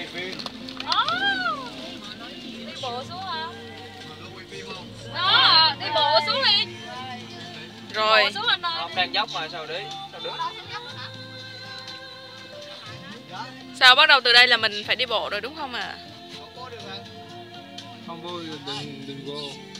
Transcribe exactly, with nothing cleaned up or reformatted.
Đi bộ xuống hả? Đó, đi bộ xuống đi. Rồi. Xuống anh ơi. Không, đang dốc mà sao đi? Sao đứng? Sao bắt đầu từ đây là mình phải đi bộ rồi đúng không ạ? À? Không vui đừng đừng vô.